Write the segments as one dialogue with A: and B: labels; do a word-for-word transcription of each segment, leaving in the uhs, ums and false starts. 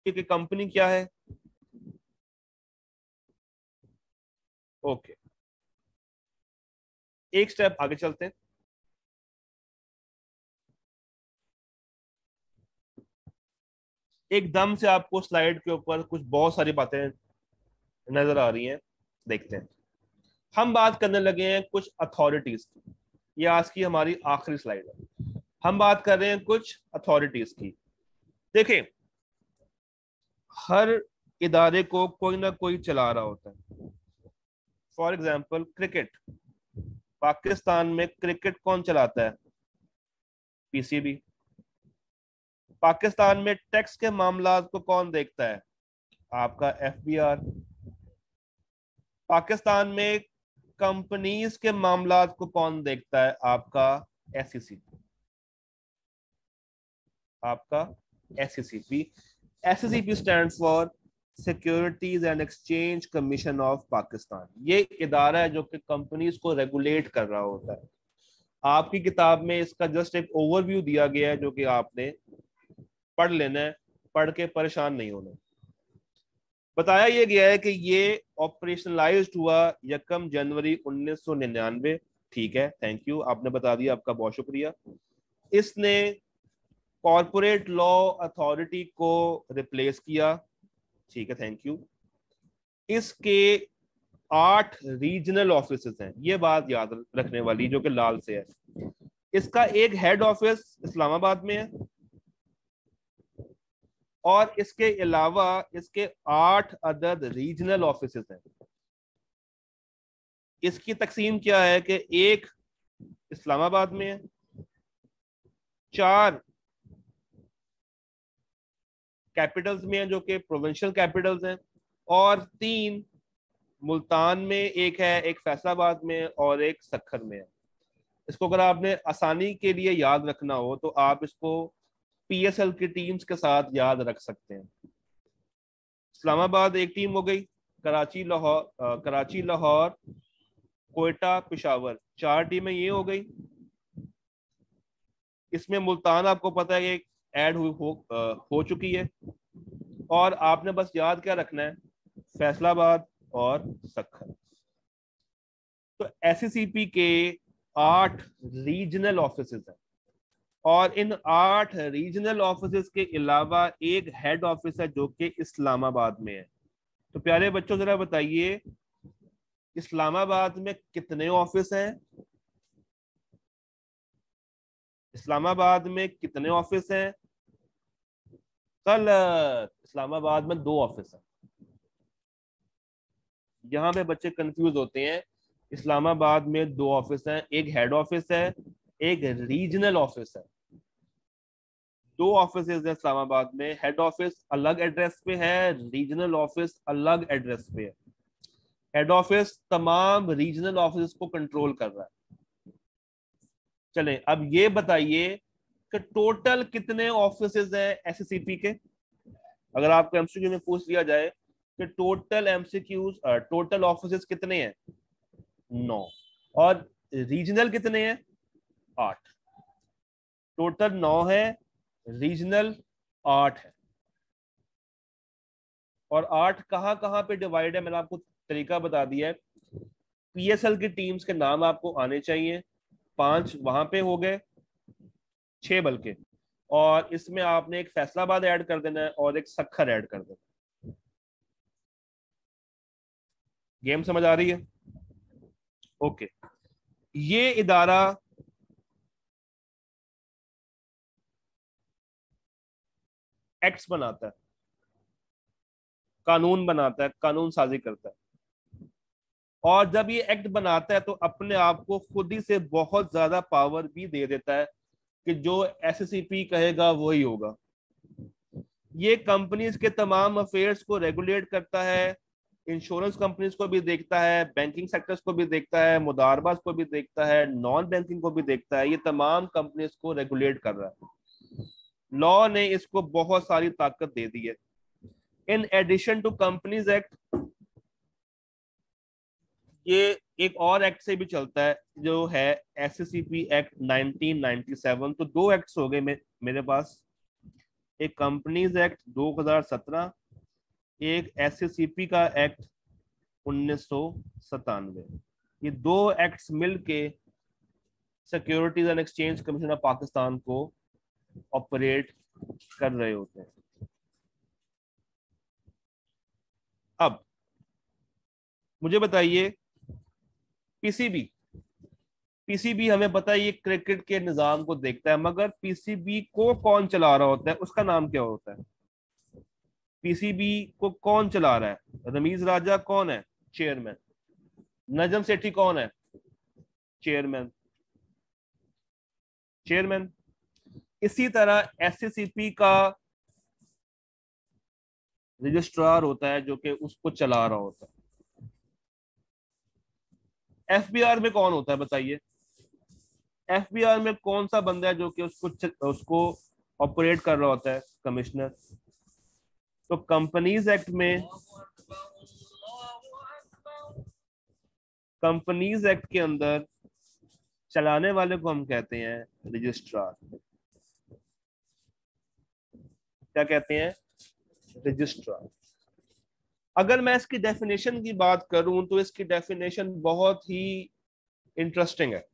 A: की कंपनी क्या है? ओके, एक स्टेप आगे चलते हैं। एकदम से आपको स्लाइड के ऊपर कुछ बहुत सारी बातें नजर आ रही हैं, देखते हैं। हम बात करने लगे हैं कुछ अथॉरिटीज की। ये आज की हमारी आखिरी स्लाइड है। हम बात कर रहे हैं कुछ अथॉरिटीज की। देखें, हर इदारे को कोई ना कोई चला रहा होता है। फॉर एग्जाम्पल क्रिकेट, पाकिस्तान में क्रिकेट कौन चलाता है? पीसीबी। पाकिस्तान में टैक्स के मामला को कौन देखता है? आपका एफबीआर। पाकिस्तान में कंपनीज के मामला को कौन देखता है? आपका एसईसी। आपका SECP. SECP stands for securities and exchange commission of Pakistan. ये इदारा है जो कि कंपनीज को रेगुलेट कर रहा होता है। आपकी किताब में इसका जस्ट एक ओवरव्यू दिया गया है जो कि आपने पढ़ लेना है, पढ़ के परेशान नहीं होना। बताया यह गया है कि ये ऑपरेशनलाइज्ड हुआ यकम जनवरी उन्नीस सौ निन्यानवे। ठीक है, थैंक यू, आपने बता दिया, आपका बहुत शुक्रिया। इसने कॉरपोरेट लॉ अथॉरिटी को रिप्लेस किया। ठीक है, थैंक यू। इसके आठ रीजनल ऑफिस हैं, ये बात याद रखने वाली जो कि लाल से है। इसका एक हेड ऑफिस इस्लामाबाद में है और इसके अलावा इसके आठ अदद रीजनल ऑफिस हैं। इसकी तकसीम क्या है कि एक इस्लामाबाद में है, चार कैपिटल्स में है जो कि प्रोविंशियल कैपिटल्स हैं, और तीन मुल्तान में एक है, एक फैसलाबाद में और एक सखर में है। इसको अगर आपने आसानी के लिए याद रखना हो तो आप इसको पीएसएल की टीम्स के साथ याद रख सकते हैं। इस्लामाबाद एक टीम हो गई, कराची लाहौर, कराची लाहौर कोयटा पिशावर, चार टीमें ये हो गई। इसमें मुल्तान आपको पता है कि ऐड हो, हो, हो चुकी है, और आपने बस याद क्या रखना है? फैसलाबाद और सखर। तो एससीसीपी के आठ रीजनल ऑफिस हैं, और इन आठ रीजनल ऑफिस के अलावा एक हेड ऑफिस है जो कि इस्लामाबाद में है। तो प्यारे बच्चों जरा बताइए, इस्लामाबाद में कितने ऑफिस हैं? इस्लामाबाद में कितने ऑफिस हैं? गलत, इस्लामाबाद में दो ऑफिस हैं। यहां पे बच्चे कंफ्यूज होते हैं। इस्लामाबाद में दो ऑफिस हैं, एक हेड ऑफिस है, एक रीजनल ऑफिस है। दो ऑफिस है इस्लामाबाद में, हेड ऑफिस अलग एड्रेस पे है, रीजनल ऑफिस अलग एड्रेस पे है। हेड ऑफिस तमाम रीजनल ऑफिस को कंट्रोल कर रहा है। चलें, अब ये बताइए कि टोटल कितने ऑफिस हैं एससीपी के? अगर आपको एमसीक्यू में पूछ लिया जाए कि टोटल एमसीक्यूज टोटल ऑफिस कितने हैं? नौ। और रीजनल कितने हैं? आठ। टोटल नौ है, रीजनल आठ है। और आठ कहां कहां पे डिवाइड है, मैंने आपको तरीका बता दिया है। पीएसएल की टीम्स के नाम आपको आने चाहिए। पांच वहां पे हो गए, छह बल्कि, और इसमें आपने एक फैसलाबाद ऐड कर देना है और एक सखर ऐड कर देना। गेम समझ आ रही है? ओके। ये इदारा एक्ट्स बनाता है, कानून बनाता है, कानून साजी करता है। और जब ये एक्ट बनाता है तो अपने आप को खुद ही से बहुत ज्यादा पावर भी दे देता है कि जो एससीपी कहेगा वही होगा। ये कंपनीज के तमाम अफेयर्स को रेगुलेट करता है, इंश्योरेंस कंपनीज को भी देखता है, बैंकिंग सेक्टर्स को भी देखता है, मुदारबाज को भी देखता है, नॉन बैंकिंग को भी देखता है। ये तमाम कंपनीज को रेगुलेट कर रहा है। लॉ ने इसको बहुत सारी ताकत दे दी है। In addition to companies act, ये एक और एक्ट से भी चलता है जो है SCP act nineteen ninety seven. तो दो एक्ट्स हो गए मे, मेरे पास। एक कंपनीज एक्ट दो हज़ार सत्रह, एक एससीसीपी का एक्ट उन्नीस सौ सतानवे। ये दो एक्ट्स मिलके securities and exchange commission of Pakistan को ऑपरेट कर रहे होते हैं। अब मुझे बताइए, पीसीबी पीसीबी हमें पता है ये क्रिकेट के निजाम को देखता है, मगर पीसीबी को कौन चला रहा होता है, उसका नाम क्या होता है? पीसीबी को कौन चला रहा है? रमीज राजा कौन है? चेयरमैन। नजम सेठी कौन है? चेयरमैन। चेयरमैन। इसी तरह एससीसीपी का रजिस्ट्रार होता है जो कि उसको चला रहा होता है। एफबीआर में कौन होता है बताइए? एफबीआर में कौन सा बंदा है जो कि उसको उसको ऑपरेट कर रहा होता है? कमिश्नर। तो कंपनीज एक्ट में कंपनीज एक्ट के अंदर चलाने वाले को हम कहते हैं रजिस्ट्रार। क्या कहते हैं? रजिस्ट्रार। अगर मैं इसकी डेफिनेशन की बात करूं तो इसकी डेफिनेशन बहुत ही इंटरेस्टिंग है।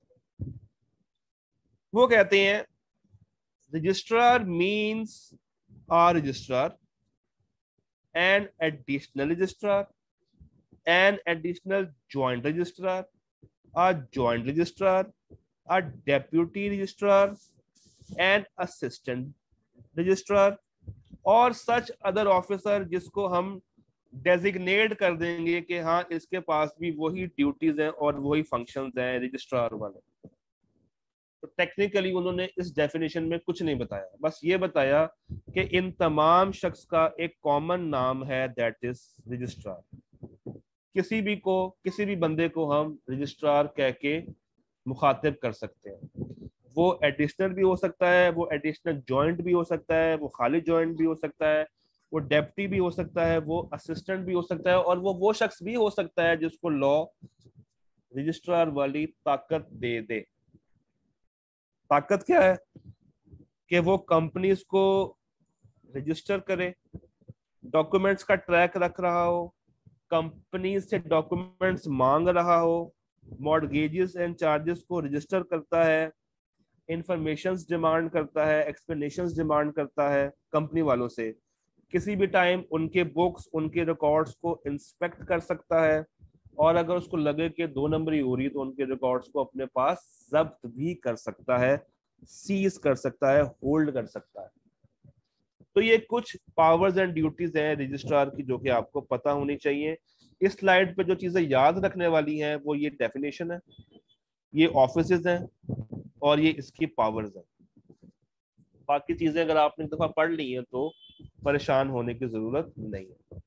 A: वो कहते हैं registrar means a registrar, an additional registrar, an additional joint registrar, a joint registrar, a deputy registrar, an assistant registrar और such other officer जिसको हम डेजिग्नेट कर देंगे कि हाँ इसके पास भी वही ड्यूटीज हैं और वही फंक्शंस हैं रजिस्ट्रार वाले। तो टेक्निकली उन्होंने इस डेफिनेशन में कुछ नहीं बताया, बस ये बताया कि इन तमाम शख्स का एक कॉमन नाम है, दैट इज रजिस्ट्रार। किसी भी को किसी भी बंदे को हम रजिस्ट्रार कह के मुखातिब कर सकते हैं। वो एडिशनल भी हो सकता है, वो एडिशनल जॉइंट भी हो सकता है, वो खाली जॉइंट भी हो सकता है, वो डेप्टी भी हो सकता है, वो असिस्टेंट भी हो सकता है, और वो वो शख्स भी हो सकता है जिसको लॉ रजिस्ट्रार वाली ताकत दे दे। ताकत क्या है? कि वो कंपनीज को रजिस्टर करे, डॉक्यूमेंट्स का ट्रैक रख रहा हो, कंपनी से डॉक्यूमेंट्स मांग रहा हो, मॉर्गेजेस एंड चार्जेस को रजिस्टर करता है, इंफॉर्मेशंस डिमांड करता है, एक्सप्लेनेशंस डिमांड करता है कंपनी वालों से, किसी भी टाइम उनके बुक्स उनके रिकॉर्ड्स को इंस्पेक्ट कर सकता है, और अगर उसको लगे कि दो नंबरी हो रही तो उनके रिकॉर्ड्स को अपने पास जब्त भी कर सकता है, सीज कर सकता है, होल्ड कर सकता है। तो ये कुछ पावर्स एंड ड्यूटीज हैं रजिस्ट्रार की जो कि आपको पता होनी चाहिए। इस स्लाइड पे जो चीजें याद रखने वाली हैं वो ये डेफिनेशन है, ये ऑफिसेज हैं, और ये इसकी पावर्स हैं। बाकी चीजें अगर आपने एक दफा पढ़ ली हैं तो परेशान होने की जरूरत नहीं है।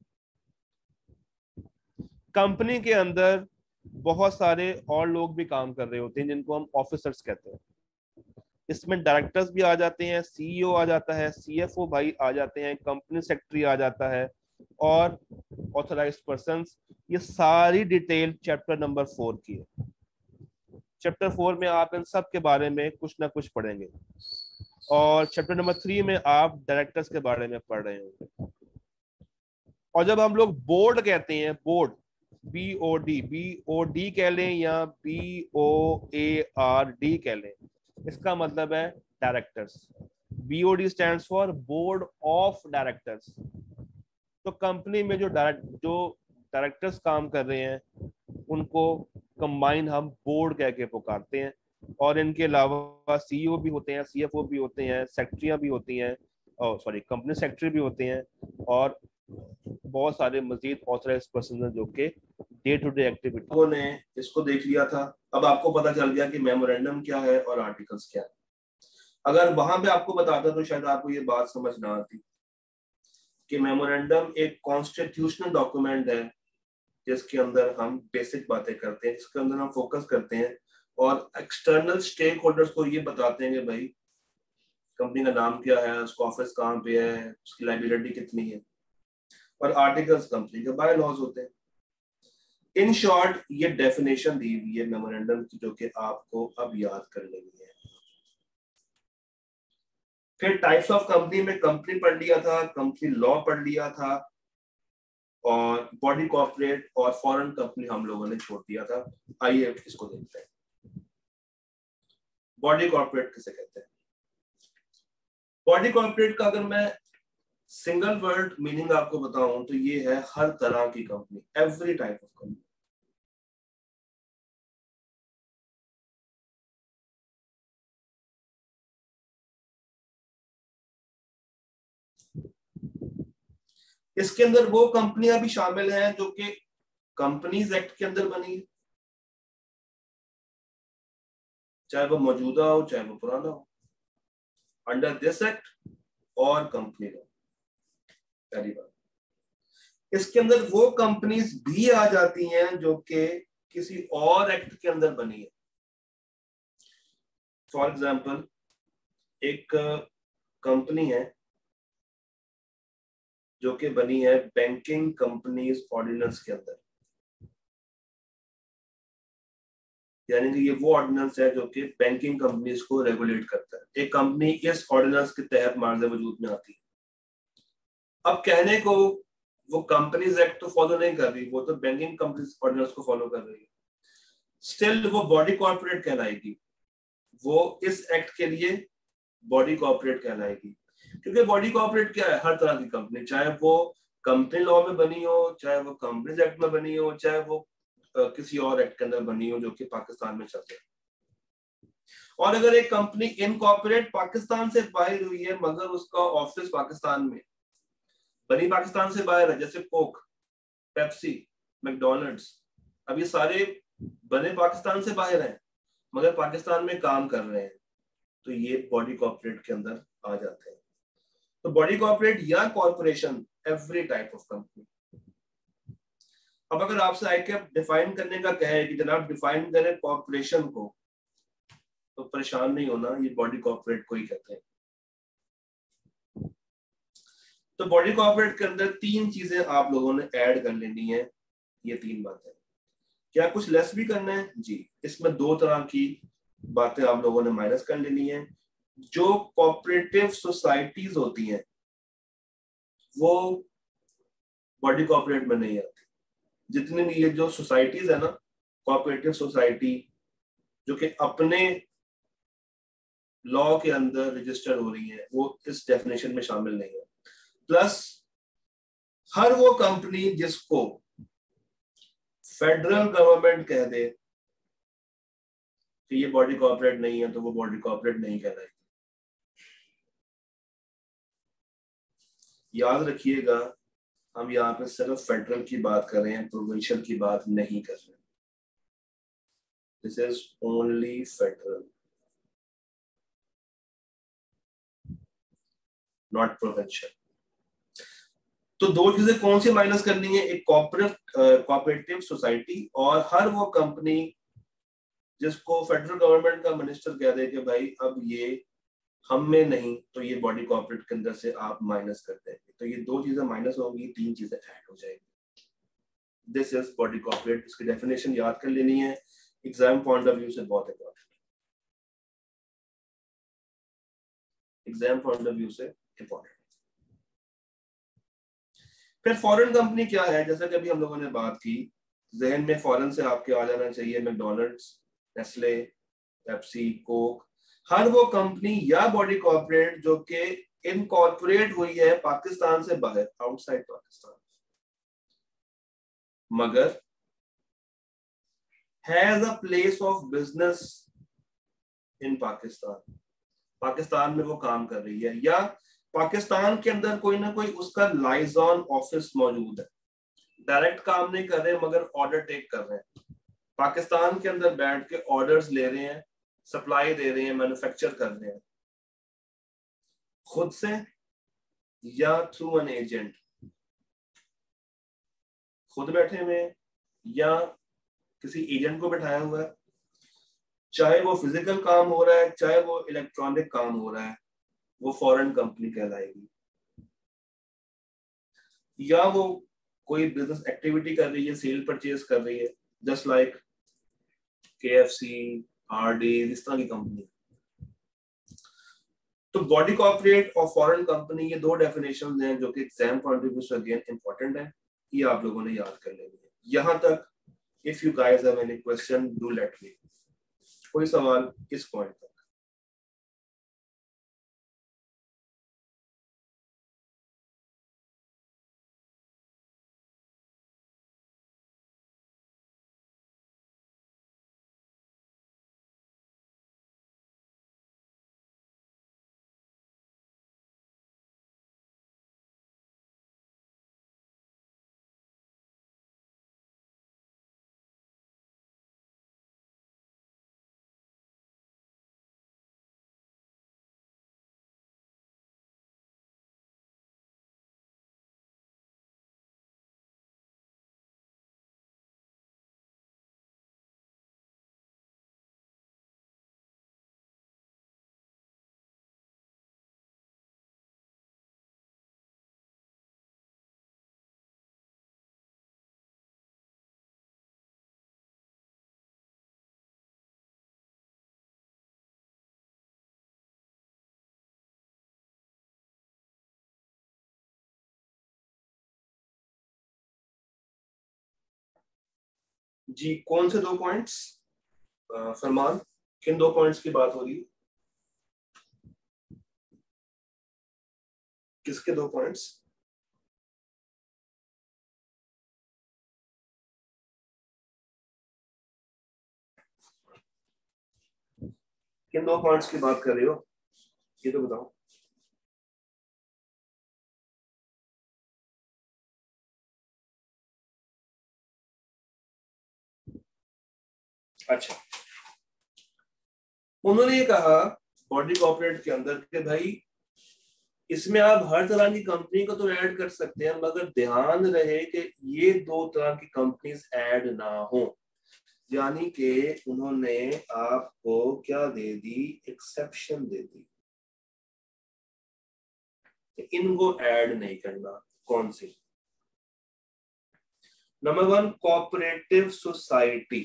A: कंपनी के अंदर बहुत सारे और लोग भी काम कर रहे होते हैं जिनको हम ऑफिसर्स कहते हैं। इसमें डायरेक्टर्स भी आ जाते हैं, सीईओ आ जाता है, सीएफओ भाई आ जाते हैं, कंपनी सेक्रेटरी आ जाता है, और ऑथराइज्ड पर्संस। ये सारी डिटेल चैप्टर नंबर फोर की है। चैप्टर फोर में आप इन सब के बारे में कुछ ना कुछ पढ़ेंगे, और चैप्टर नंबर थ्री में आप डायरेक्टर्स के बारे में पढ़ रहे होंगे। और जब हम लोग बोर्ड कहते हैं, board B O D B O D कह लें या B O A R D कह लें, इसका मतलब है directors. BOD stands for board of directors. तो कंपनी में जो डायरेक्ट जो डायरेक्टर्स काम कर रहे हैं उनको कंबाइन हम बोर्ड कह के पुकारते हैं, और इनके अलावा सीईओ भी होते हैं, सीएफओ भी होते हैं, सेक्रेटरियां भी होती हैं, सॉरी कंपनी सेक्रेटरी भी होते हैं, और बहुत सारे मजीद ऑथराइज्ड पर्सन हैं जो कि डे टू डे एक्टिविटी ने इसको देख लिया था। अब आपको पता चल गया कि मेमोरेंडम क्या है और आर्टिकल्स क्या है। अगर वहां पे आपको बताता तो शायद आपको ये बात समझ ना आती कि मेमोरेंडम एक कॉन्स्टिट्यूशनल डॉक्यूमेंट है जिसके अंदर हम बेसिक बातें करते हैं, जिसके अंदर हम फोकस करते हैं और एक्सटर्नल स्टेक होल्डर्स को ये बताते हैं कि भाई कंपनी का नाम क्या है, उसका ऑफिस कहाँ पे है, उसकी लाइबिलिटी कितनी है, और आर्टिकल्स कंपनी के बाय लॉज होते हैं। इन शॉर्ट ये डेफिनेशन दी हुई है मेमोरेंडम की जो कि आपको अब याद कर लेनी है। फिर टाइप्स ऑफ कंपनी में कंपनी पढ़ लिया था, कंपनी लॉ पढ़ लिया था, और बॉडी कॉर्पोरेट और फॉरेन कंपनी हम लोगों ने छोड़ दिया था। आइए इसको देखते हैं, बॉडी कॉर्पोरेट किसे कहते हैं। बॉडी कॉर्पोरेट का अगर मैं सिंगल वर्ड मीनिंग आपको बताऊं तो ये है हर तरह की company, every type of company. इसके अंदर वो कंपनियां भी शामिल हैं जो कि कंपनीज एक्ट के अंदर बनी है, चाहे वो मौजूदा हो चाहे वो पुराना हो, अंडर दिस एक्ट और कंपनी लॉ। पहली बात, इसके अंदर वो कंपनीज भी आ जाती हैं जो कि किसी और एक्ट के अंदर बनी है। फॉर एग्जाम्पल, एक कंपनी है जो कि बनी है बैंकिंग कंपनीज ऑर्डिनेंस के अंदर, यानी कि ये वो ऑर्डिनेंस है जो कि बैंकिंग कंपनीज को रेगुलेट करता है। एक कंपनी इस ऑर्डिनेंस के तहत मार्ज वजूद में आती है। अब कहने को वो कंपनीज एक्ट तो फॉलो नहीं कर रही, वो तो बैंकिंग कंपनीज ऑर्डिनेंस को फॉलो कर रही है, स्टिल वो बॉडी कॉर्पोरेट कहलाएगी, वो इस एक्ट के लिए बॉडी कॉर्पोरेट कहलाएगी। क्योंकि बॉडी कॉर्पोरेट क्या है, हर तरह की कंपनी, चाहे वो कंपनी लॉ में बनी हो, चाहे वो कंपनीज एक्ट में बनी हो, चाहे वो आ, किसी और एक्ट के अंदर बनी हो जो कि पाकिस्तान में चलते हैं। और अगर एक कंपनी इनकॉर्पोरेट पाकिस्तान से बाहर हुई है मगर उसका ऑफिस पाकिस्तान में, बनी पाकिस्तान से बाहर है, जैसे कोक, पेप्सी, मैकडोनल्ड्स, अब ये सारे बने पाकिस्तान से बाहर हैं मगर पाकिस्तान में काम कर रहे हैं, तो ये बॉडी कॉर्पोरेट के अंदर आ जाते हैं। तो बॉडी कॉर्पोरेट या corporation, every type of company. अब अगर आपसे आई कैप डिफाइन करने का कहे कि जनाब डिफाइन करें कॉर्पोरेशन को, तो परेशान नहीं होना, ये बॉडी कॉर्पोरेट को ही कहते हैं। तो बॉडी कॉर्पोरेट के अंदर तीन चीजें आप लोगों ने ऐड कर लेनी है, ये तीन बातें। क्या कुछ लेस भी करना है? जी, इसमें दो तरह की बातें आप लोगों ने माइनस कर लेनी है। जो कोऑपरेटिव सोसाइटीज होती हैं वो बॉडी कॉर्पोरेट में नहीं आती। जितनी भी ये जो सोसाइटीज है ना, कोऑपरेटिव सोसाइटी जो कि अपने लॉ के अंदर रजिस्टर हो रही है, वो इस डेफिनेशन में शामिल नहीं है। प्लस हर वो कंपनी जिसको फेडरल गवर्नमेंट कह दे कि ये बॉडी कॉर्पोरेट नहीं है, तो वो बॉडी कॉर्पोरेट नहीं कहलाएगी। याद रखिएगा, हम यहाँ पे सिर्फ फेडरल की बात कर रहे हैं, प्रोविंशियल की बात नहीं कर रहे। This is only federal, not provincial. तो दो चीजें कौन सी माइनस करनी है? एक कॉर्पोरेट कॉर्पोरेटिव सोसाइटी, और हर वो कंपनी जिसको फेडरल गवर्नमेंट का मिनिस्टर कह दे कि भाई अब ये हम में नहीं, तो ये बॉडी कॉर्पोरेट के अंदर से आप माइनस कर देंगे। तो ये दो चीजें माइनस होगी, तीन चीजें ऐड हो जाएंगी। This is body corporate. इसकी डेफिनेशन याद कर लेनी है, एग्जाम पॉइंट ऑफ व्यू से बहुत important, exam point of view से इंपॉर्टेंट। फिर फॉरेन कंपनी क्या है? जैसा कि अभी हम लोगों ने बात की, जहन में फॉरेन से आपके आ जाना चाहिए मैकडोनल्ड्स, नेस्ले, पेप्सी, कोक, हर वो कंपनी या बॉडी कॉर्पोरेट जो कि इनकॉर्पोरेट हुई है पाकिस्तान से बाहर, आउटसाइड पाकिस्तान, मगर has a place of business in Pakistan, Pakistan में वो काम कर रही है, या पाकिस्तान के अंदर कोई ना कोई उसका लाइजॉन ऑफिस मौजूद है। डायरेक्ट काम नहीं कर रहे मगर ऑर्डर टेक कर रहे हैं, पाकिस्तान के अंदर बैठ के ऑर्डर्स ले रहे हैं, सप्लाई दे रहे हैं, मैन्युफैक्चर कर रहे हैं खुद से या थ्रू एन एजेंट, खुद बैठे हुए या किसी एजेंट को बैठाया हुआ है, चाहे वो फिजिकल काम हो रहा है चाहे वो इलेक्ट्रॉनिक काम हो रहा है, वो फॉरेन कंपनी कहलाएगी। या वो कोई बिजनेस एक्टिविटी कर रही है, सेल परचेज कर रही है, just like K F C, R D, इस तरह की कंपनी। तो बॉडी कॉर्पोरेट और फॉरेन कंपनी, ये दो डेफिनेशन हैं जो कि एग्जाम पॉइंट ऑफ व्यू से अगेन इंपॉर्टेंट है, ये आप लोगों ने याद कर लेनी है। यहां तक if you guys have any question do let me. कोई सवाल इस पॉइंट तक? जी कौन से दो पॉइंट्स फरमान, किन दो पॉइंट्स की बात हो रही है? किसके दो पॉइंट्स? किन दो पॉइंट्स की बात कर रहे हो ये तो बताओ। अच्छा, उन्होंने ये कहा बॉडी कॉर्पोरेट के अंदर कि भाई इसमें आप हर तरह की कंपनी को तो ऐड कर सकते हैं, मगर ध्यान रहे कि ये दो तरह की कंपनीज ऐड ना हो। यानी कि उन्होंने आपको क्या दे दी, एक्सेप्शन दे दी, इनको ऐड नहीं करना। कौन सी? नंबर वन, कोऑपरेटिव सोसाइटी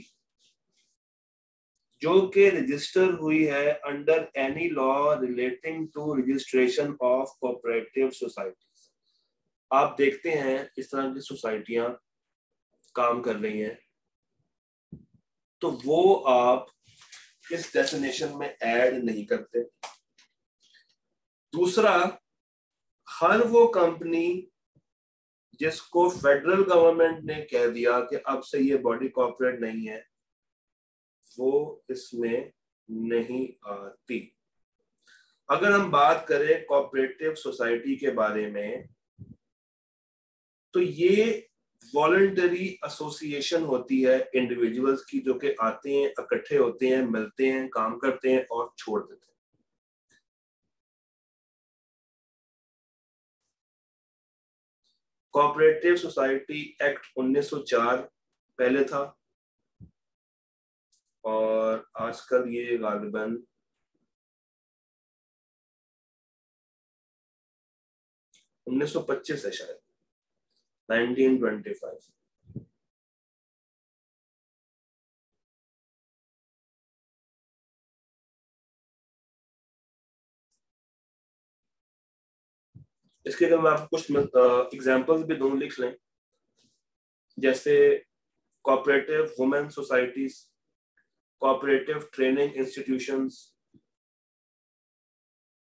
A: जो कि रजिस्टर हुई है under any law relating to registration of cooperative societies. आप देखते हैं इस तरह की सोसाइटियां काम कर रही हैं, तो वो आप इस डेफिनेशन में ऐड नहीं करते। दूसरा, हर वो कंपनी जिसको फेडरल गवर्नमेंट ने कह दिया कि अब से ये बॉडी कॉर्पोरेट नहीं है, वो इसमें नहीं आती। अगर हम बात करें कोऑपरेटिव सोसाइटी के बारे में, तो ये वॉलंटरी एसोसिएशन होती है इंडिविजुअल्स की, जो कि आते हैं, इकट्ठे होते हैं, मिलते हैं, काम करते हैं और छोड़ देते हैं। कोऑपरेटिव सोसाइटी एक्ट उन्नीस सौ चार पहले था और आजकल ये गालिबन उन्नीस सौ पच्चीस है शायद, नाइनटीन ट्वेंटी फाइव। इसके अगर मैं आपको कुछ एग्जांपल्स भी दूं, लिख लें, जैसे cooperative women societies, cooperative training institutions,